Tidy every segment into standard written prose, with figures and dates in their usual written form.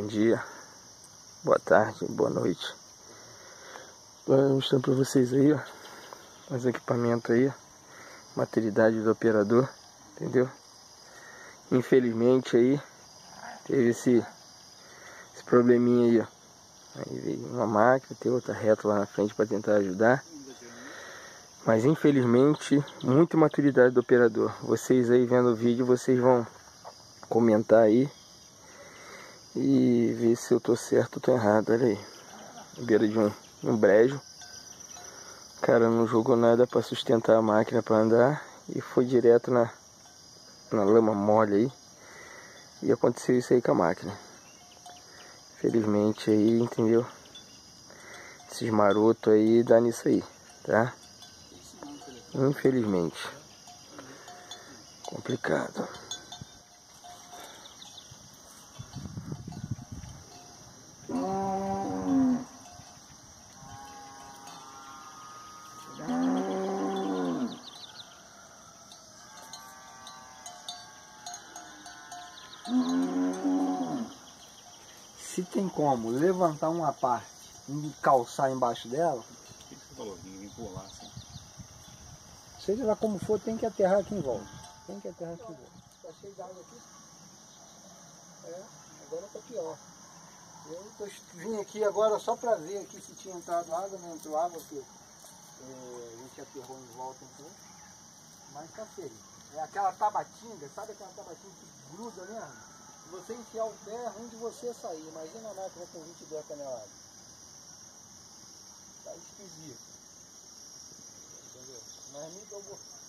Bom dia, boa tarde, boa noite. Estou mostrando para vocês aí, ó, os equipamentos aí, maturidade do operador, entendeu? Infelizmente aí teve esse probleminha aí, ó. Aí veio uma máquina, tem outra reta lá na frente para tentar ajudar. Mas infelizmente, muita maturidade do operador. Vocês aí vendo o vídeo, vocês vão comentar aí e ver se eu tô certo ou tô errado. Olha aí, na beira de um brejo. O cara não jogou nada para sustentar a máquina para andar e foi direto na lama mole aí. E aconteceu isso aí com a máquina. Infelizmente aí, entendeu? Esses marotos aí dá nisso aí, tá? Infelizmente. Complicado. Se tem como levantar uma parte e calçar embaixo dela, O que você falou? Ninguém pular assim. seja lá como for, tem que aterrar aqui em volta. Tem que aterrar aqui em volta. Tá cheio de água aqui? É, agora tá pior. Eu vim aqui agora só para ver aqui se tinha entrado água, não entrou água, porque a gente aterrou em volta um pouco. Mas tá feio. É aquela tabatinga, sabe aquela tabatinga que gruda mesmo? Se você enfiar o pé, é ruim de você sair. Imagina a máquina com 22 toneladas. Tá esquisito. Entendeu? Mas me deu...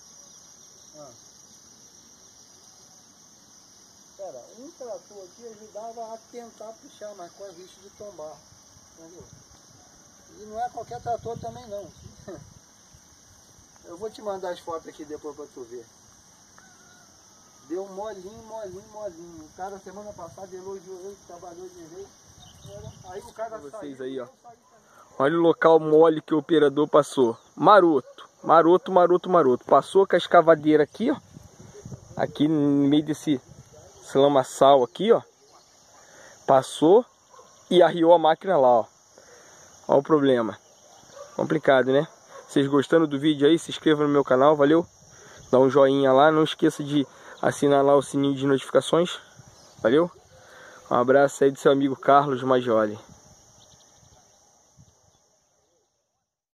Cara, um trator aqui ajudava a tentar puxar, mas com a risco de tombar. Entendeu? E não é qualquer trator também não. Eu vou te mandar as fotos aqui depois pra tu ver. Deu molinho. O cara semana passada elogiou ele, trabalhou direito. Aí o cara Vocês saiu, aí, ó. Olha o local mole que o operador passou. Maroto. Passou com a escavadeira aqui, ó. Aqui no meio desse lamaçal aqui, ó. Passou e arriou a máquina lá, ó. Olha o problema. Complicado, né? Vocês gostando do vídeo aí, se inscreva no meu canal, valeu? Dá um joinha lá, não esqueça de assinar lá o sininho de notificações. Valeu? Um abraço aí do seu amigo Carlos Maggioli.